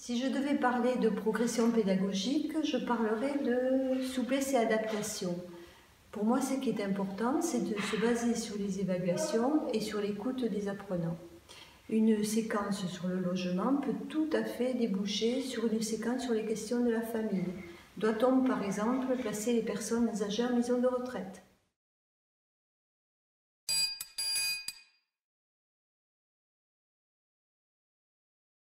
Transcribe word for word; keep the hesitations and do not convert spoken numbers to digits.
Si je devais parler de progression pédagogique, je parlerais de souplesse et adaptation. Pour moi, ce qui est important, c'est de se baser sur les évaluations et sur l'écoute des apprenants. Une séquence sur le logement peut tout à fait déboucher sur une séquence sur les questions de la famille. Doit-on, par exemple, placer les personnes âgées en maison de retraite ?